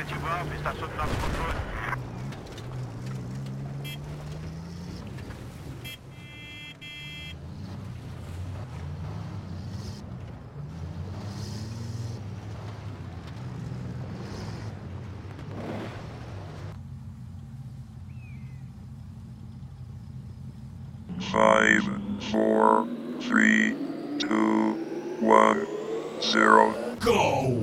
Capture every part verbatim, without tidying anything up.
Objetivo Alfa está sob nosso controle. Five, four, three, two, one, zero. Go!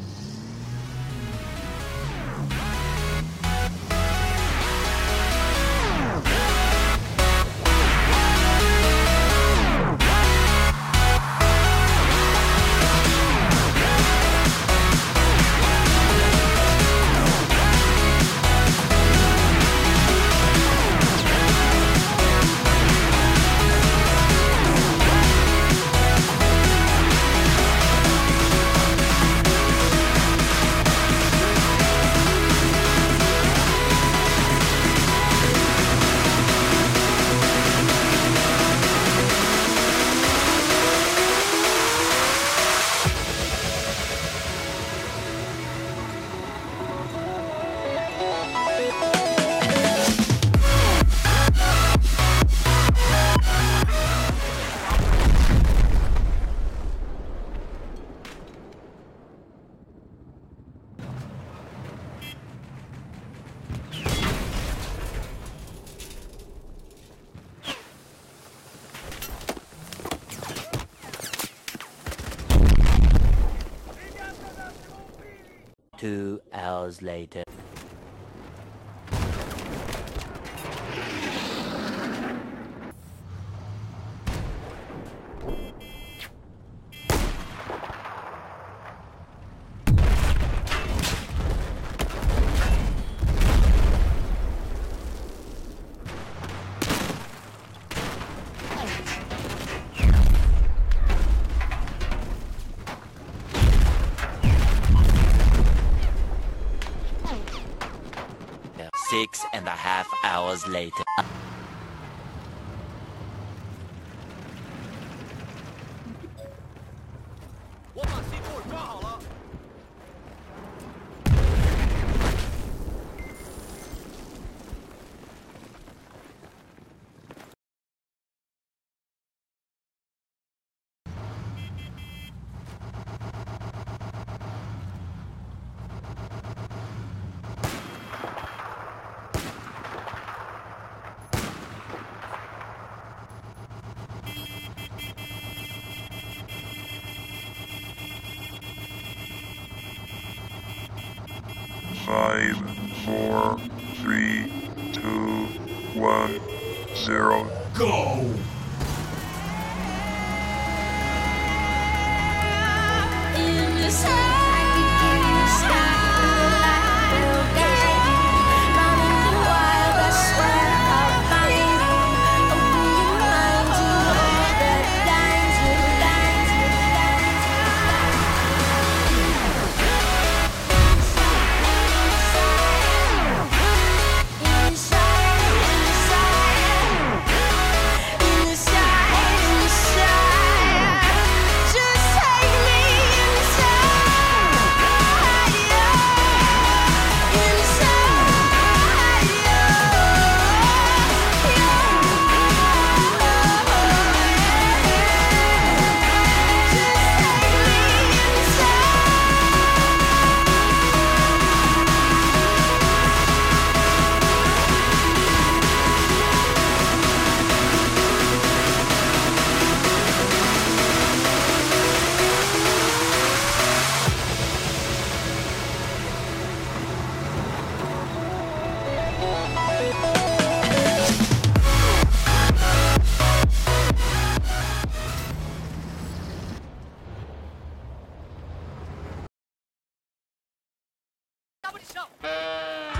Two hours later. Six and a half hours later. 我把 C 四抓好了。 Five, four, three, two, one, zero. Go! In the sky, in the sky, will guide you. Running wild, I swear I'll find you. Open your mind to all that guides you, guides you, guides you. Inside, inside, in the sky, inside. Just take me inside, inside Double shot.